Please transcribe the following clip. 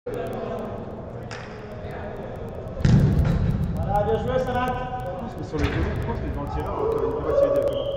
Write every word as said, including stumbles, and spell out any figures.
Voilà, bien joué, Salah. Je pense que sur le genou, je pense qu'il est dans le tireur, alors qu'il va tirer directement.